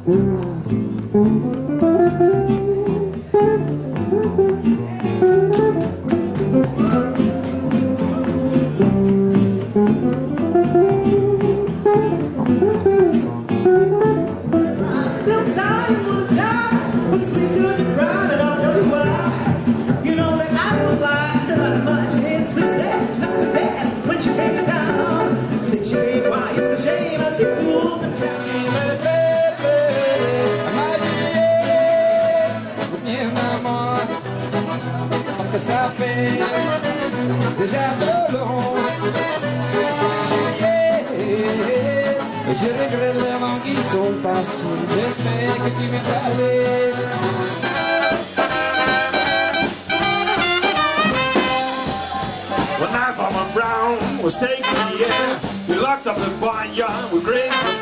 Ça fait déjà de long juillet, je regrette les vents qui sont passés. J'espère que tu m'es parlé. When I Farmer Brown was taking the air, we locked up the barnyard with grains.